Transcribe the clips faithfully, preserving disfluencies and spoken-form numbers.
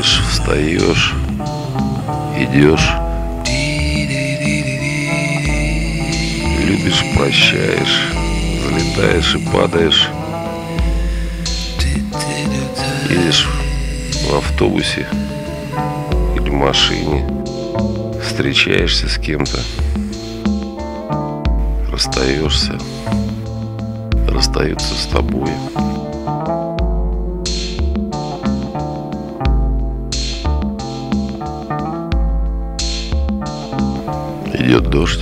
Падаешь, встаешь, идешь. Любишь, прощаешь, взлетаешь и падаешь. Едешь в автобусе или в машине, встречаешься с кем-то, расстаешься, расстаются с тобой. Идет дождь,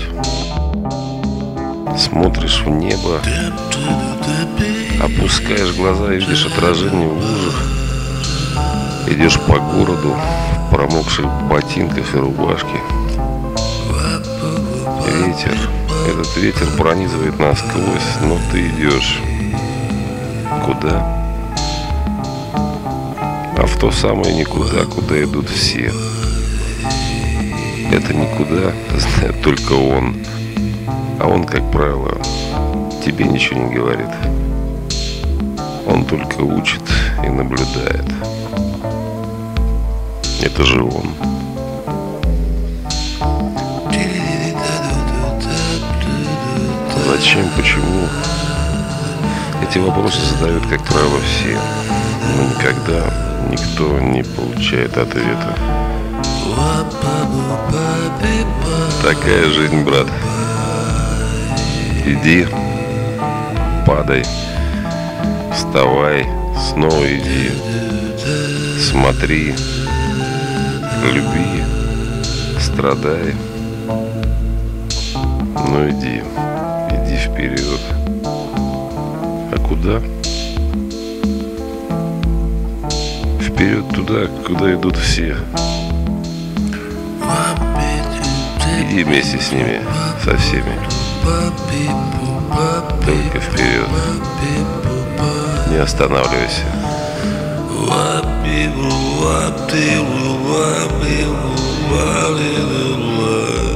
смотришь в небо, опускаешь глаза и видишь отражение в лужах. Идешь по городу в промокших ботинках и рубашке. Ветер, этот ветер пронизывает насквозь, но ты идешь. Куда? А в то самое никуда, куда идут все. Это никуда знает только он. А он, как правило, тебе ничего не говорит. Он только учит и наблюдает. Это же он. Зачем, почему? Эти вопросы задают, как правило, все. Но никогда никто не получает ответа. Такая жизнь, брат. Иди, падай, вставай, снова иди, смотри, люби, страдай. Ну иди, иди вперед. А куда? Вперед туда, куда идут все. Иди вместе с ними, со всеми. Только вперед. Не останавливайся. Why people, why people, why people, why people, why